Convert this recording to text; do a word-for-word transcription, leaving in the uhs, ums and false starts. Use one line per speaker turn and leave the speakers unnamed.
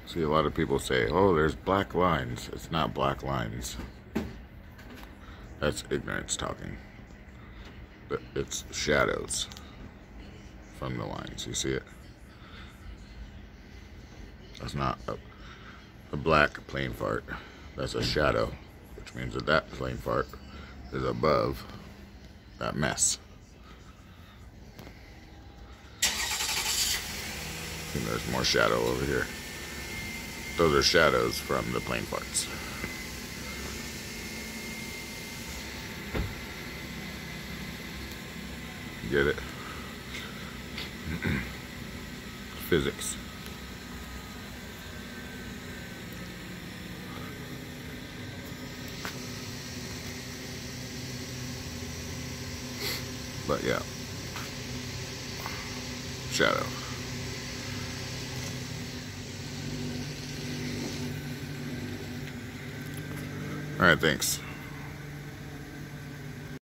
See, a lot of people say, oh, there's black lines. It's not black lines. That's ignorance talking. But it's shadows from the lines. You see it? That's not a, a black plane fart. That's a shadow, which means that that plane fart is above that mess. And there's more shadow over here. Those are shadows from the plane farts. Get it? Physics. But yeah, shadow. All right, thanks.